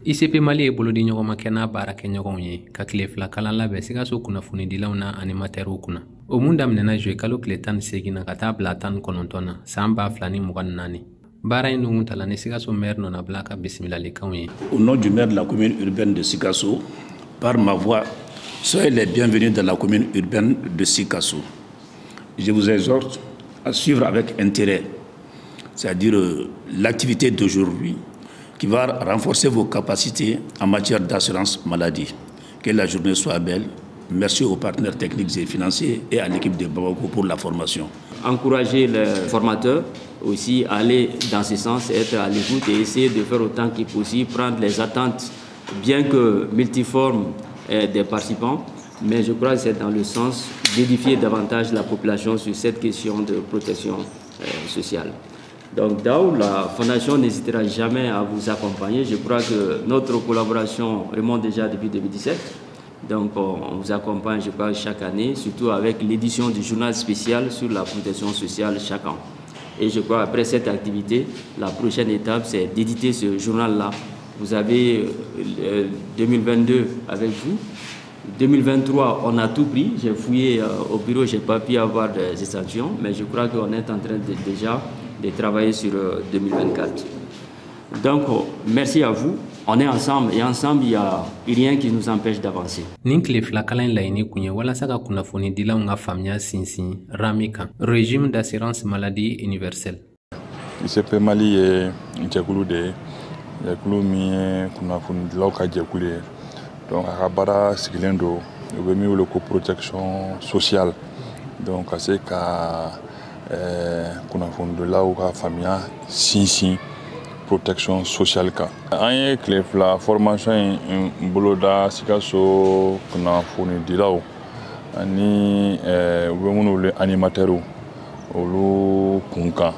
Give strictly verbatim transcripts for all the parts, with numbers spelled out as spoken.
I C P Mali e bolo di ɲɔgɔn ma kɛ n'a baara kɛ ɲɔgɔnw ye ka tile fila kalan labɛn Sikaso kunnafonidilaw na animatɛrɛw kunna. O mun daminɛna juwe kalo tile tan ni segin na ka taa bila tan ni kɔnɔntɔn na san ba fila ni mugan ni naani. Baara in dun tala ni Sikaso maire Nona Bala ka bisimilalikanw ye. Au nom du maire de la commune urbaine de Sikaso, par ma voix, soyez les bienvenus dans la commune urbaine de Sikaso. Je vous exhorte à suivre avec intérêt, c'est-à-dire euh, l'activité d'aujourd'hui, qui va renforcer vos capacités en matière d'assurance maladie. Que la journée soit belle. Merci aux partenaires techniques et financiers et à l'équipe de Bamako pour la formation. Encourager les formateurs aussi à aller dans ce sens, être à l'écoute et essayer de faire autant qu'il possible, prendre les attentes, bien que multiformes des participants, mais je crois que c'est dans le sens d'édifier davantage la population sur cette question de protection euh, sociale. Donc, Dao, la Fondation n'hésitera jamais à vous accompagner. Je crois que notre collaboration remonte déjà depuis deux mille dix-sept. Donc, on vous accompagne, je crois, chaque année, surtout avec l'édition du journal spécial sur la protection sociale chaque an. Et je crois, après cette activité, la prochaine étape, c'est d'éditer ce journal-là. Vous avez euh, deux mille vingt-deux avec vous. deux mille vingt-trois, on a tout pris. J'ai fouillé euh, au bureau, je n'ai pas pu avoir des échantillons, mais je crois qu'on est en train de, déjà de travailler sur euh, deux mille vingt-quatre. Donc, oh, merci à vous. On est ensemble et ensemble, il n'y a rien qui nous empêche d'avancer. Ninkle flakalan laini kunye wala saka kunafoni dila unga famia sinsin ramika régime d'assurance maladie universelle. I C P Mali est jekulu de jekulu mi kunafoni dila ka jekulu donc akabara sigilendo obemi wole ko protection sociale donc ase ka eh kunafoni dila ka famia sinsin protection sociale ka anye clé la formation boloda Sikaso kunafoni dilaw ani eh wemunu le animateurs olu kunka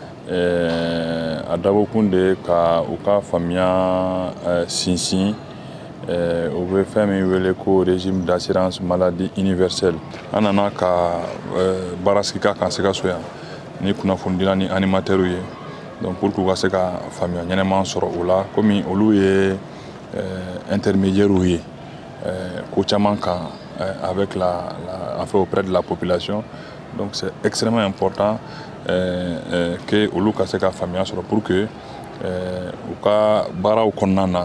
eh adabo kunde ka uka famia eh, sinsin eh obe fami wele ko régime d'assurance maladie universelle anana ka eh, baraskika kan Sikaso ya ni kunafoni dila ni animateurs ye. Donc pour que se ka famille ñenema soro ola comme olu ye intermédiaire ou ye ko chaman kan avec la, la enfin auprès de la population. Donc c'est extrêmement important euh, que olu ka se ka famille soro pour que u ka bara u konnana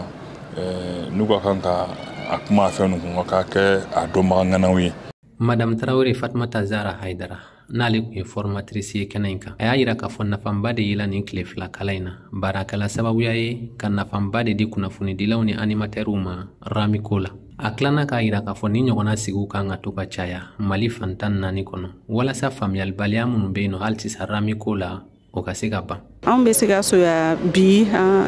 nu ka kan ka akuma fe nu ka ke adoma nganawi. Madame Traoré Fatmata Zara Haidara n'ale kun ye formatrice ye kɛnɛ in kan a y'a yira k'a fɔ nafanba de yela nin tile fila kalan in na baarakɛla sababuya ye ka nafanba de di kunnafonidilaw ni animatɛrɛw ma ramiko la a tilanna k'a yira k'a fɔ ni ɲɔgɔnna sigiw kan ka to ka caya Mali fan tan ni naani kɔnɔ walasa faamuyalibaliya minnu bɛ yen nɔ hali sisan ramiko la o ka se ka ban. Anw bɛ Sikaso ya bi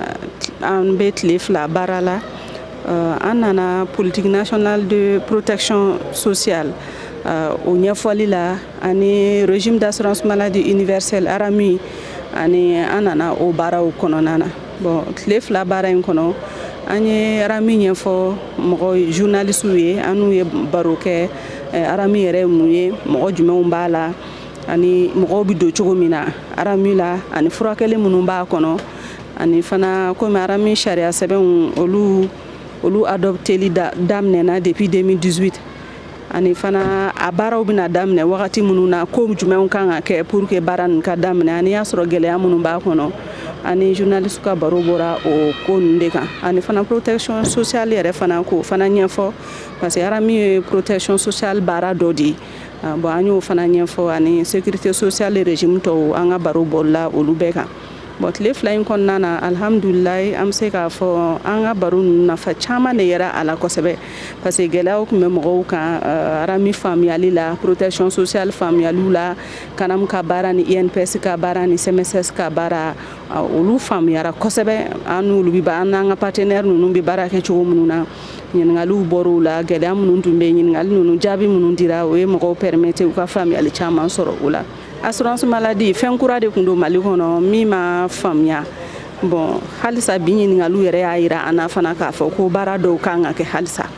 an bɛ tile fila baara la an nana politique nationale de protection sociale o ɲɛfɔli la ani régime d'assurance maladie universelle arami ani an nana o baaraw kɔnɔna na. Bon tile fila baara in kɔnɔ an ye arami ɲɛfɔ mɔgɔ journalistes ye anu ye baro kɛ arami yɛrɛ mun ye mɔgɔ jumɛnw b'a la ani mɔgɔw bɛ don cogo min na arami la ani furakɛli minnu b'a kɔnɔ ani fana comme arami sariya sɛbɛnw olu olu adopteli daminɛna depuis deux mille dix-huit ani fana a baaraw bɛna daminɛ wagati minnu na ko jumɛnw kan ka kɛ pour que baara nin ka daminɛ ani y'a sɔrɔ gɛlɛya minnu b'a kɔnɔ ani journaliste ka baro bɔra o ko ninnu de kan ani fana protection sociale yɛrɛ fana k'o fana ɲɛfɔ parce que arami ye protection sociale baara dɔ de ye bon an y'o fana ɲɛfɔ ani sécurité sociale régime tɔw an ka baro bɔrɔla olu bɛɛ kan. Bon tile fila in kɔnɔna na alhamdulilayi an bɛ se k'a fɔ an ka baro nafa caman de yɛrɛ a la kosɛbɛ parce que gɛlɛyaw tun bɛ mɔgɔw kan arami faamuyali la protection sociale faamuyaliw la kanam ka baara ni I N P S ka baara ni C M S S ka baara olu faamuyara kosɛbɛ an n'olu bɛ an n'an ka partenaire ninnu bɛ baara kɛ cogo minnu na ɲininkaliw bɔr'o la gɛlɛya minnu tun bɛ yen ɲininkali ninnu jaabi minnu dira o ye mɔgɔw permettre u ka faamuyali caman sɔrɔ o la. Assurance maladie fɛn kura de kun do Mali kɔnɔ min ma faamuya bon halisa bi ɲininkaliw yɛrɛ y'a yira an na fana k'a fɔ ko baara dɔw kan ka kɛ halisa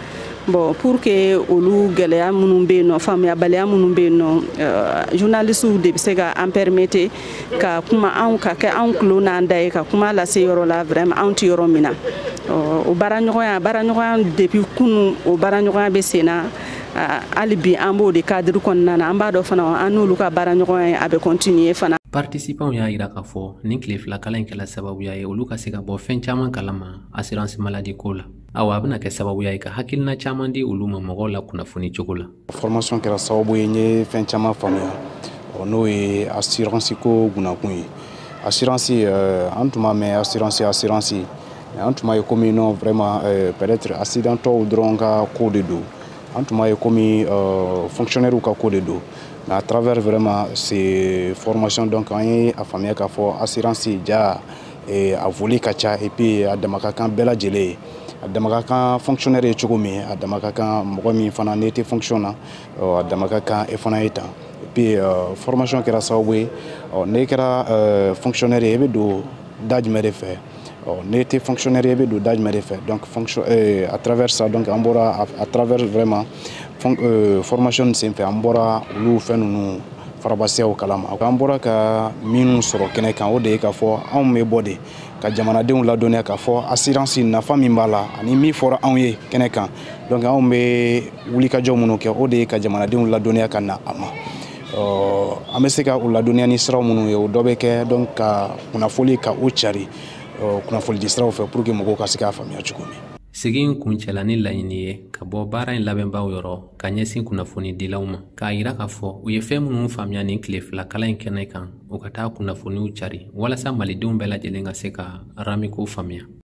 bon pour que olu gɛlɛya minnu bɛ yen nɔ faamuyabaliya minnu bɛ yen nɔ journalistes de bɛ se ka an permettre ka kuma anw ka kɛ anw tulo n'an da ye ka kuma lase yɔrɔ la vraiment anw tɛ yɔrɔ min na o baaraɲɔgɔnya baaraɲɔgɔnya depuis kunu o baaraɲɔgɔnya bɛ sen na hali bi an b'o de cadre kɔnɔna na an b'a dɔn fana an n'olu ka baaraɲɔgɔnya a bɛ continuer fana. Participants y'a yira k'a fɔ nin tile fila kalan in kɛla sababuya ye olu ka se ka bɔ fɛn caman kalama assurance maladie ko la. Awa a bɛna kɛ sababuya ye ka hakilina caman di olu ma mɔgɔw la kunnafoni cogo la. Formation kɛra sababu ye n ye fɛn caman faamuya n'o ye assurance ko gunnakun ye. Assurance an tun b'a mɛn assurance assurance an tun b'a ye komi non vraiment peut-être accident tɔw dɔrɔn ka ko de don. An tun b'a ye komi fonctionnaires ka ko de don. Mais à travers vraiment ces formations donc an ye a faamuya k'a fɔ assurance ja a volet ka ca et puis a dama ka kan bɛɛ lajɛlen ye. A dama ka kan fonctionnaire ye cogo min a dama ka kan mɔgɔ min fana n'e tɛ fonction na a dama ka kan e fana ye tan. Et puis formation kɛra sababu ye n'e kɛra fonctionnaire ye e bɛ don da jumɛn de fɛ n'e tɛ fonctionnaire ye e bɛ don da jumɛn de fɛ donc fonction à travers ça donc an bɔra à travers vraiment formation sen fɛ an bɔra olu fɛn ninnu farabasiyaw kalama an bɔra ka minnu sɔrɔ kɛnɛ kan o de ye k'a fɔ anw bɛ bɔ de ka jamanadenw ladɔnniya k'a fɔ assurance nafa min b'a la ani min fɔra anw ye kɛnɛ kan donc anw bɛ wulikajɔ minnu kɛ o de ye ka jamanadenw ladɔnniya ka na a ma an bɛ se ka u ladɔnniya ni siraw minnu ye o dɔ bɛ kɛ donc ka kunnafoni ka o cari kunnafoni di siraw fɛ pour que mɔgɔw ka se k'a faamuya cogo min. Segin kuncɛla ni laɲini ye ka bɔ baara in labɛnbaw yɔrɔ ka ɲɛsin kunnafoni dilaw ma k'a yira k'a fɔ u ye fɛn minnu faamuya nin tile fila kalan in kɛnɛ kan u ka taa kunnafoniw cari walasa malidenw bɛɛ lajɛlen ka se ka ramiko faamuya.